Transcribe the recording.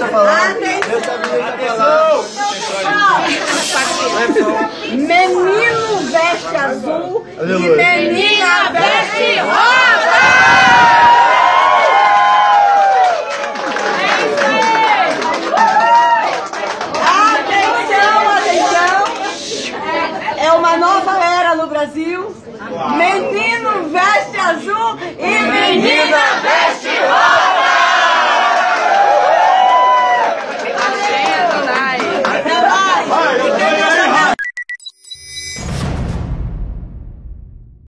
deixa falar. Deixa a vinheta falar. Menino veste azul e menina veste rosa! É uma nova era no Brasil. Menino veste azul e menina veste rosa.